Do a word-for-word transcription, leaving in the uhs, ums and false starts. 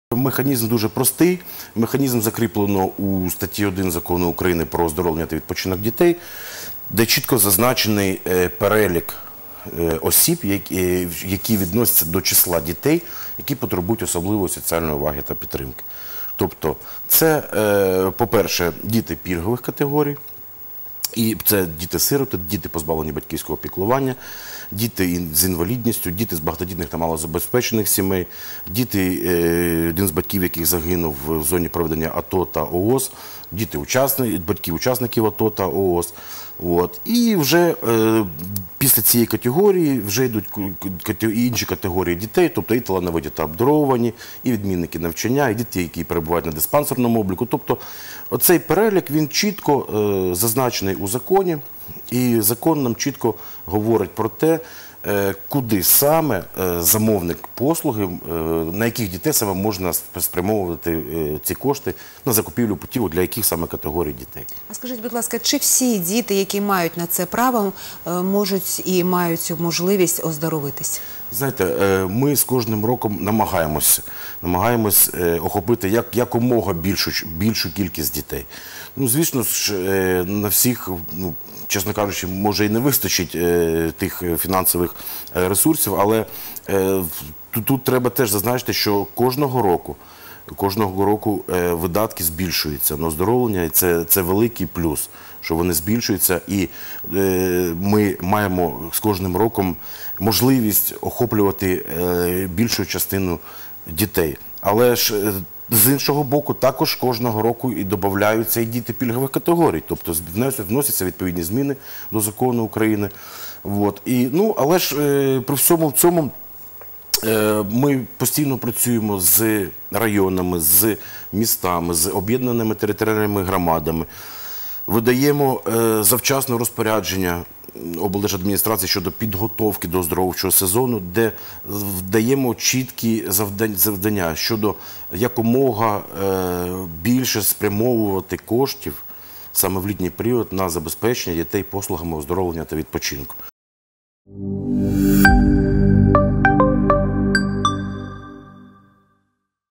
Механізм дуже простий. Механізм закріплено у статті один Закону України про оздоровлення та відпочинок дітей, де чітко зазначений перелік осіб, які відносяться до числа дітей, які потребують особливої соціальної уваги та підтримки. Тобто це, по-перше, діти пільгових категорій, і це діти-сироти, діти, позбавлені батьківського піклування, діти з інвалідністю, діти з багатодітних та малозабезпечених сімей, діти, один з батьків, яких загинув в зоні проведення АТО та ООС, діти батьків учасників АТО та ООС. От. І вже е, після цієї категорії вже йдуть інші категорії дітей, тобто і талановиті та обдаровані, і відмінники навчання, і діти, які перебувають на диспансерному обліку. Тобто оцей перелік, він чітко е, зазначений у законі, і закон нам чітко говорить про те, куди саме замовник послуги, на яких дітей саме можна спрямовувати ці кошти на закупівлю путівок, для яких саме категорій дітей. А скажіть, будь ласка, чи всі діти, які мають на це право, можуть і мають цю можливість оздоровитись? Знаєте, ми з кожним роком намагаємося, намагаємось охопити як, якомога більшу, більшу кількість дітей. Ну, звісно ж, на всіх, ну, чесно кажучи, може і не вистачить е, тих фінансових ресурсів, але е, тут, тут треба теж зазначити, що кожного року, кожного року е, видатки збільшуються на оздоровлення, і це, це великий плюс, що вони збільшуються, і е, ми маємо з кожним роком можливість охоплювати е, більшу частину дітей. Але ж е, з іншого боку, також кожного року і додаються і діти пільгових категорій, тобто вносяться відповідні зміни до закону України. От. І, ну, але ж е, при всьому цьому е, ми постійно працюємо з районами, з містами, з об'єднаними територіальними громадами, видаємо е, завчасне розпорядження облдержадміністрації щодо підготовки до оздоровчого сезону, де даємо чіткі завдання щодо якомога більше спрямовувати коштів саме в літній період на забезпечення дітей послугами оздоровлення та відпочинку.